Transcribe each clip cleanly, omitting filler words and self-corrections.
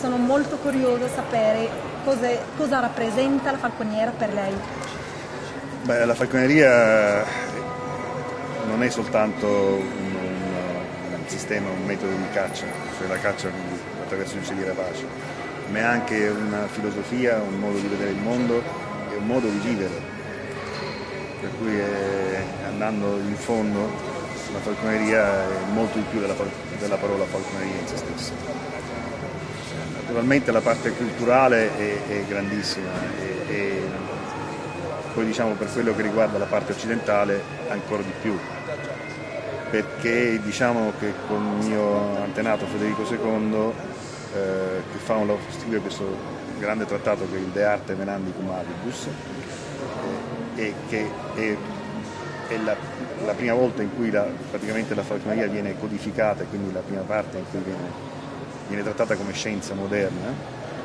sono molto curiosa di sapere cosa rappresenta la falconiera per lei. Beh, la falconeria non è soltanto un sistema, un metodo di caccia, cioè la caccia attraverso gli uccelli rapaci, ma è anche una filosofia, un modo di vedere il mondo e un modo di vivere. Per cui andando in fondo la falconeria è molto di più della parola falconeria in se stessa. Naturalmente la parte culturale è grandissima e poi diciamo per quello che riguarda la parte occidentale ancora di più, perché diciamo che con il mio antenato Federico II che scrive questo grande trattato che è il De Arte Venandi Cum Avibus, e che è la prima volta in cui praticamente la falconeria viene codificata, quindi la prima parte in cui viene trattata come scienza moderna.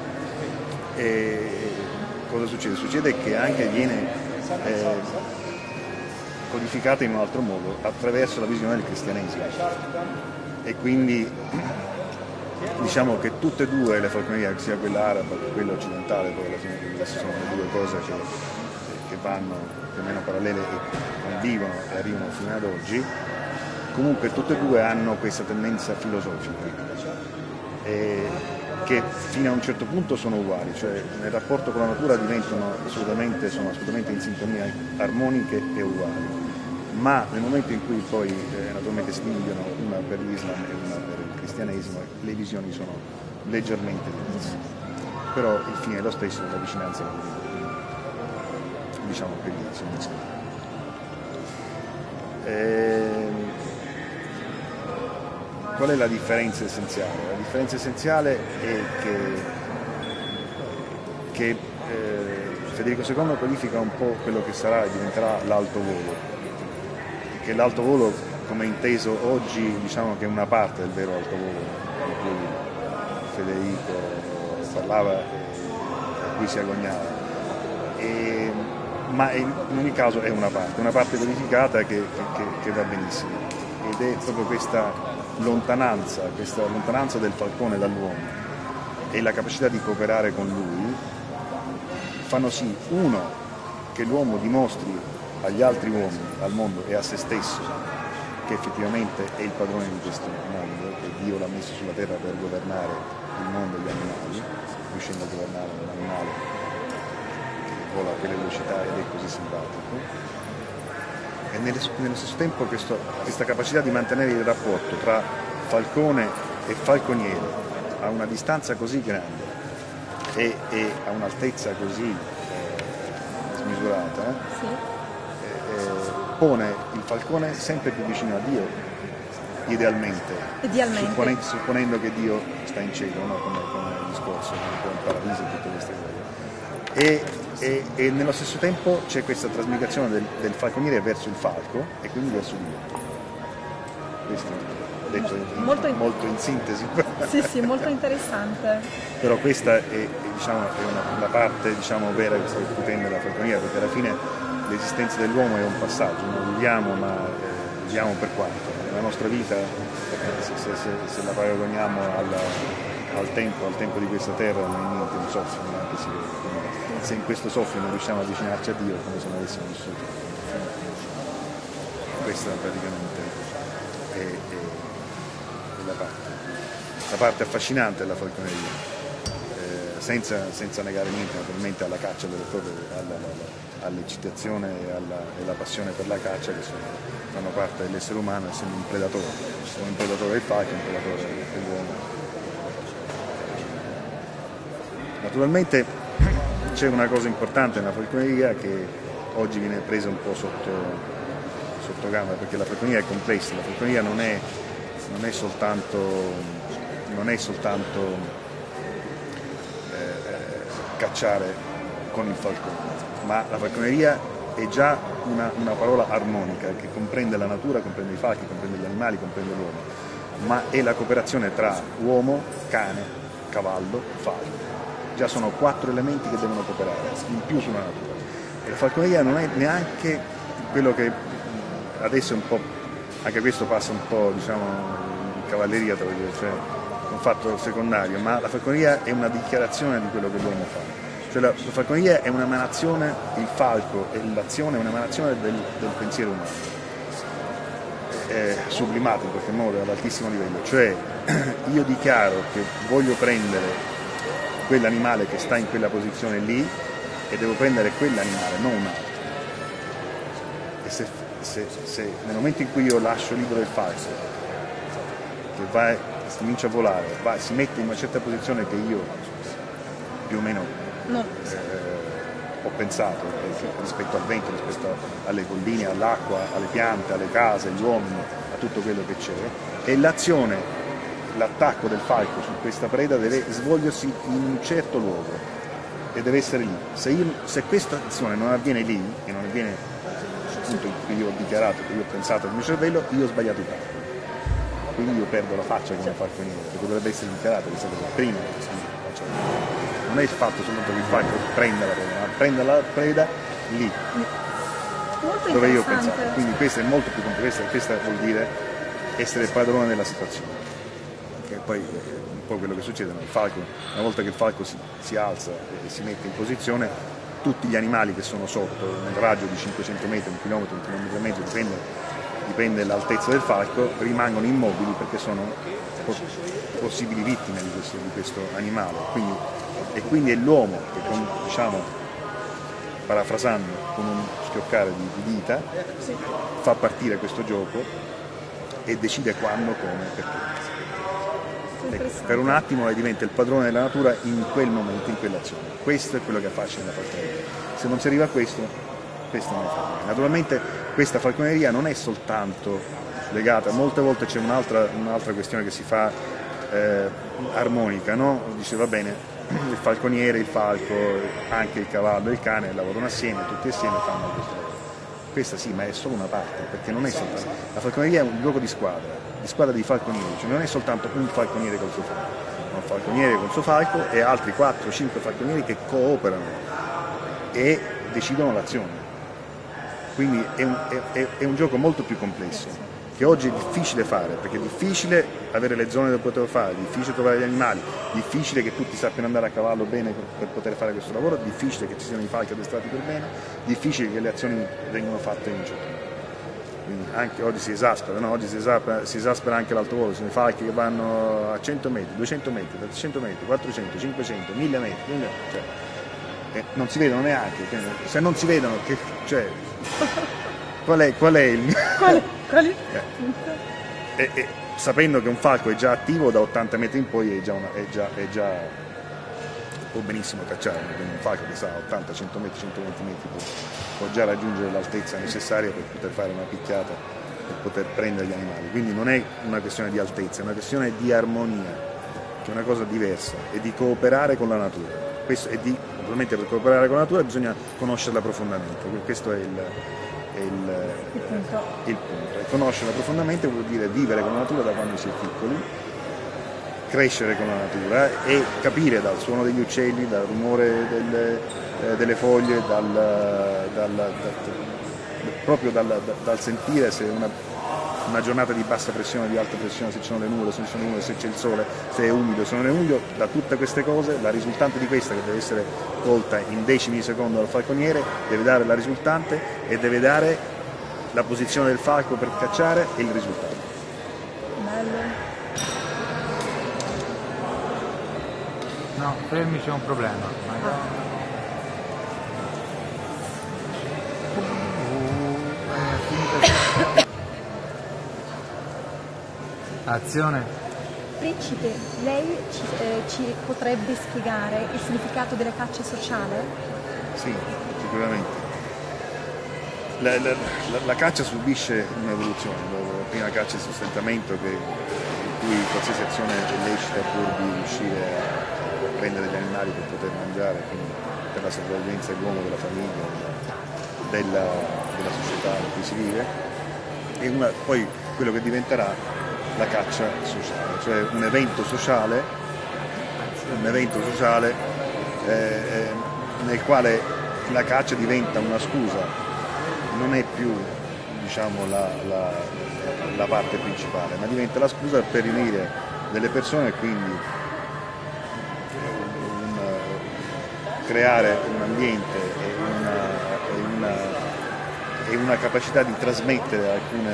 E cosa succede? Succede che anche viene codificata in un altro modo, attraverso la visione del cristianesimo. E quindi diciamo che tutte e due le falconerie, sia quella araba che quella occidentale, poi alla fine queste sono le due cose che vanno più o meno parallele e convivono e arrivano fino ad oggi, comunque tutte e due hanno questa tendenza filosofica. Che fino a un certo punto sono uguali, cioè nel rapporto con la natura sono assolutamente in sintonia, armoniche e uguali, ma nel momento in cui poi naturalmente si dividono, una per l'Islam e una per il cristianesimo, le visioni sono leggermente diverse, però il fine è lo stesso, la vicinanza diciamo che lì si uniscono. Qual è la differenza essenziale? La differenza essenziale è che Federico II codifica un po' quello che sarà e diventerà l'alto volo, che l'alto volo, come inteso oggi, diciamo che è una parte del vero alto volo di cui Federico parlava e a cui si agognava, ma in ogni caso è una parte codificata che va benissimo, ed è proprio questa lontananza del falcone dall'uomo e la capacità di cooperare con lui fanno sì, uno, che l'uomo dimostri agli altri uomini, al mondo e a se stesso che effettivamente è il padrone di questo mondo, che Dio l'ha messo sulla terra per governare il mondo e gli animali, riuscendo a governare un animale che vola a quelle velocità ed è così simpatico. E nello stesso tempo questa capacità di mantenere il rapporto tra falcone e falconiere a una distanza così grande e a un'altezza così smisurata, sì. Pone il falcone sempre più vicino a Dio, idealmente. Supponendo che Dio sta in cielo, no? come il discorso, come il paradiso e tutte queste cose. E nello stesso tempo c'è questa trasmigrazione del falconiere verso il falco e quindi verso Dio. Questo detto molto in sintesi. Sì, molto interessante. Però questa è una parte vera e potente della falconeria, perché alla fine l'esistenza dell'uomo è un passaggio, noi viviamo, ma viviamo per quanto? La nostra vita, se la paragoniamo al tempo di questa terra, non è niente, un soffio, neanche si vede. Se in questo soffio non riusciamo a avvicinarci a Dio, è come se non avessimo vissuto. Questa praticamente è la parte affascinante della falconeria, senza negare niente naturalmente alla caccia vero e proprio, all'eccitazione e alla passione per la caccia, che fanno parte dell'essere umano, essendo un predatore. Sono un predatore del falco, un predatore dell'uomo. Naturalmente c'è una cosa importante nella falconeria che oggi viene presa un po' sotto gamba, perché la falconeria è complessa, la falconeria non è soltanto cacciare con il falcone, ma la falconeria è già una parola armonica che comprende la natura, comprende i falchi, comprende gli animali, comprende l'uomo, ma è la cooperazione tra uomo, cane, cavallo, falco. Già sono 4 elementi che devono cooperare in più sulla natura. E la falconeria non è neanche quello che adesso è un po', anche questo passa un po', diciamo, in cavalleria, cioè un fatto secondario, ma la falconeria è una dichiarazione di quello che l'uomo fa. Cioè la falconeria è un'emanazione, il falco e l'azione è un'emanazione del pensiero umano, sublimato in qualche modo ad altissimo livello. Cioè io dichiaro che voglio prendere quell'animale che sta in quella posizione lì e devo prendere quell'animale, non un altro. E se nel momento in cui io lascio libero il falco, che va, comincia a volare, si mette in una certa posizione che io più o meno ho pensato rispetto al vento, rispetto alle colline, all'acqua, alle piante, alle case, agli uomini, a tutto quello che c'è, e l'azione, l'attacco del falco su questa preda deve svolgersi in un certo luogo e deve essere lì. Se questa azione non avviene lì, e non avviene appunto in cui io ho dichiarato, che io ho pensato nel mio cervello, io ho sbagliato il fatto. Quindi io perdo la faccia come falconiere, perché dovrebbe essere dichiarato questa cosa prima che si faccia. Non è il fatto soltanto che il falco prenda la preda, ma prenda la preda lì, Molto dove io ho pensato. Quindi questo è molto più complesso, questa vuol dire essere padrone della situazione. Che poi un po' quello che succede, no? Il falco, una volta che il falco si alza e si mette in posizione, tutti gli animali che sono sotto, nel raggio di 500 metri, 1 chilometro, 1 chilometro e mezzo, dipende dall'altezza del falco, rimangono immobili perché sono possibili vittime di questo animale. Quindi è l'uomo che, diciamo, parafrasando, con un schioccare di dita, fa partire questo gioco e decide quando, come, perché. Ecco, per un attimo lei diventa il padrone della natura in quel momento, in quell'azione. Questo è quello che affascina la falconeria. Se non si arriva a questo non è falconeria. Naturalmente questa falconeria non è soltanto legata, molte volte c'è un'altra questione che si fa armonica, no? Dice va bene, il falconiere, il falco, anche il cavallo e il cane lavorano assieme, tutti assieme fanno questo lavoro. Questa sì, ma è solo una parte, perché non è soltanto. La falconeria è un gioco di squadra di falconieri, cioè non è soltanto un falconiere col suo falco, ma un falconiere col suo falco e altri 4-5 falconieri che cooperano e decidono l'azione. Quindi è un gioco molto più complesso, che oggi è difficile fare, perché è difficile avere le zone dove poter fare, difficile trovare gli animali, difficile che tutti sappiano andare a cavallo bene per poter fare questo lavoro, difficile che ci siano i falchi addestrati per bene, difficile che le azioni vengano fatte in un certo modo. Quindi anche oggi si esaspera, no? Oggi si esaspera anche l'alto volo, sono i falchi che vanno a 100 metri, 200 metri, 300 metri, 400, 500, 1000 metri, cioè, non si vedono neanche, se non si vedono, qual è il... Quali? Sapendo che un falco è già attivo da 80 metri in poi può benissimo cacciare, quindi un falco che sta a 80, 100 metri, 120 metri può già raggiungere l'altezza necessaria per poter fare una picchiata, per poter prendere gli animali. Quindi non è una questione di altezza, è una questione di armonia, che è una cosa diversa, e di cooperare con la natura. Naturalmente per cooperare con la natura bisogna conoscerla profondamente, questo è il punto. E conoscerla profondamente vuol dire vivere con la natura da quando si è piccoli, crescere con la natura e capire dal suono degli uccelli, dal rumore delle foglie, proprio dal sentire se una giornata di bassa pressione, di alta pressione, se ci sono le nuvole, se non ci sono le nuvole, se c'è il sole, se è umido, se non è umido, da tutte queste cose la risultante di questa, che deve essere colta in decimi di secondo dal falconiere, deve dare la risultante e deve dare la posizione del falco per cacciare e il risultato. Bello. No, fermi, c'è un problema. Azione. Principe, lei ci potrebbe spiegare il significato della caccia sociale? Sì, sicuramente. La caccia subisce un'evoluzione, la prima caccia è sostentamento, in cui qualsiasi azione è lecita pur di riuscire a prendere gli animali per poter mangiare, quindi per la sopravvivenza dell'uomo, della famiglia, della società in cui si vive, e poi quello che diventerà la caccia sociale, cioè un evento sociale nel quale la caccia diventa una scusa, non è più, diciamo, la parte principale, ma diventa la scusa per riunire delle persone, quindi creare un ambiente e una capacità di trasmettere alcune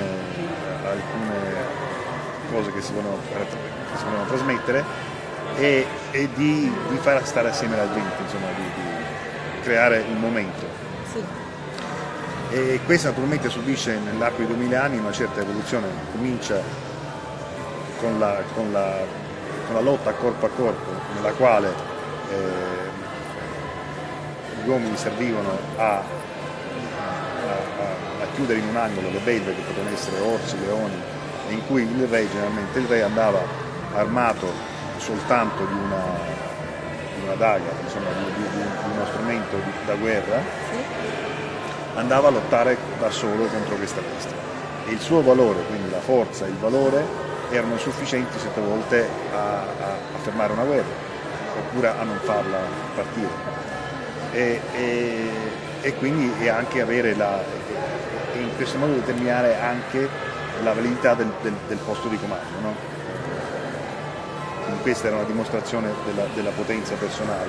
cose che si vogliono trasmettere e di far stare assieme la gente, insomma, di creare un momento. Sì. E questo naturalmente subisce nell'arco di 2000 anni una certa evoluzione. Comincia con la lotta corpo a corpo, nella quale gli uomini servivano a chiudere in un angolo le belve, che potevano essere orsi, leoni, e in cui generalmente il re andava armato soltanto di una daga, insomma, di uno strumento da guerra, andava a lottare da solo contro questa bestia. E il suo valore, quindi la forza e il valore, erano sufficienti certe volte a fermare una guerra, oppure a non farla partire. E quindi anche avere e in questo modo determinare anche la validità del posto di comando, no? Quindi questa era una dimostrazione della potenza personale.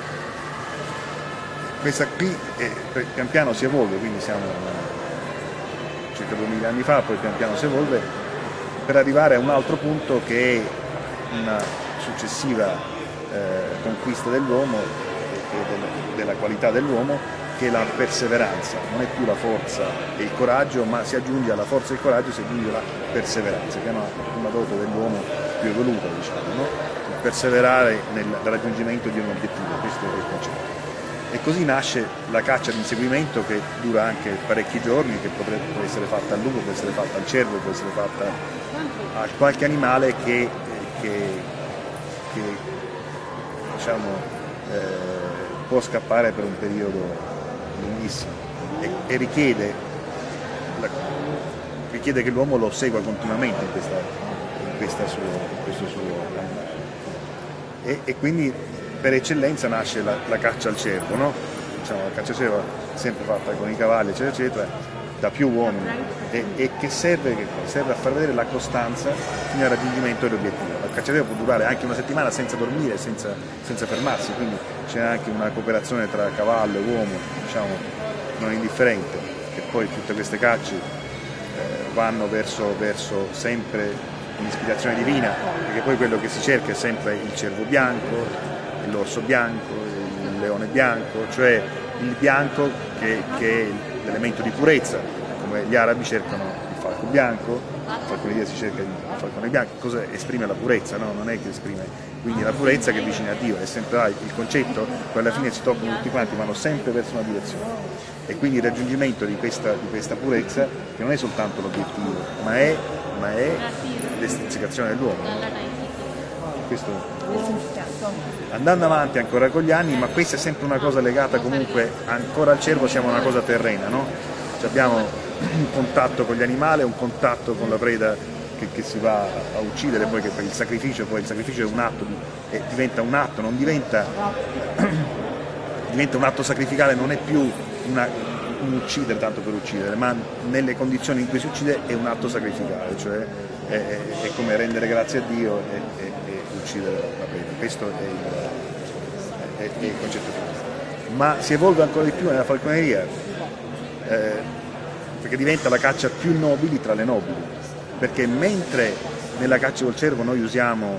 Questa qui pian piano si evolve, quindi siamo circa 2000 anni fa, poi pian piano si evolve per arrivare a un altro punto, che è una successiva conquista dell'uomo e della qualità dell'uomo, che è la perseveranza. Non è più la forza e il coraggio, ma si aggiunge alla forza e il coraggio, si aggiunge la perseveranza, che è una dote dell'uomo più evoluta, diciamo, no? Il perseverare nel raggiungimento di un obiettivo, questo è il concetto. E così nasce la caccia di inseguimento, che dura anche parecchi giorni, che può essere fatta al lupo, può essere fatta al cervo, può essere fatta a qualche animale che diciamo, può scappare per un periodo lunghissimo e richiede che l'uomo lo segua continuamente in questo suo animale. E quindi per eccellenza nasce la caccia al cervo, no? Diciamo, la caccia al cervo è sempre fatta con i cavalli, eccetera, eccetera, da più uomini, e che serve a far vedere la costanza fino al raggiungimento dell'obiettivo. La caccia al cervo può durare anche una settimana senza dormire, senza fermarsi, quindi c'è anche una cooperazione tra cavallo e uomo, diciamo, non indifferente, che poi tutte queste cacce vanno verso sempre un'ispirazione divina, perché poi quello che si cerca è sempre il cervo bianco, l'orso bianco, il leone bianco, cioè il bianco che è l'elemento di purezza, come gli arabi cercano il falco bianco, in falconeria si cerca il falcone bianco, cosa esprime la purezza, no? Non è che esprime, quindi la purezza che è vicina a Dio, è sempre il concetto, poi alla fine si toccano tutti quanti, vanno sempre verso una direzione, e quindi il raggiungimento di questa purezza, che non è soltanto l'obiettivo, ma è l'estrinsecazio dell'uomo. Questo andando avanti ancora con gli anni, ma questa è sempre una cosa legata comunque ancora al cervo, siamo una cosa terrena, no? Cioè abbiamo un contatto con gli animali, un contatto con la preda che si va a uccidere, poi che per il sacrificio è un atto, diventa un atto, non diventa un atto sacrificale, non è più un uccidere tanto per uccidere, ma nelle condizioni in cui si uccide è un atto sacrificale, cioè è come rendere grazie a Dio e uccidere la preda. Questo è il concetto finale. Ma si evolve ancora di più nella falconeria, perché diventa la caccia più nobili tra le nobili, perché mentre nella caccia col cervo noi usiamo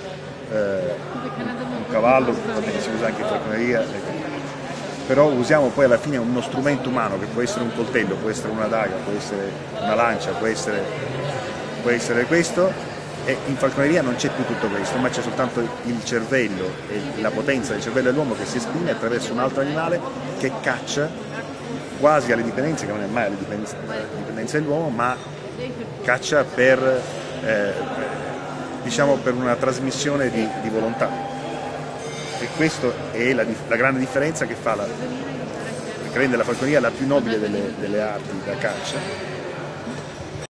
un cavallo, che si usa anche in falconeria, però usiamo poi alla fine uno strumento umano, che può essere un coltello, può essere una daga, può essere una lancia, può essere questo, e in falconeria non c'è più tutto questo, ma c'è soltanto il cervello e la potenza del cervello dell'uomo che si esprime attraverso un altro animale che caccia quasi alle dipendenze, che non è mai alle dipendenze dell'uomo, ma caccia per una trasmissione di volontà. E questa è la grande differenza che rende la falconeria la più nobile delle arti da caccia,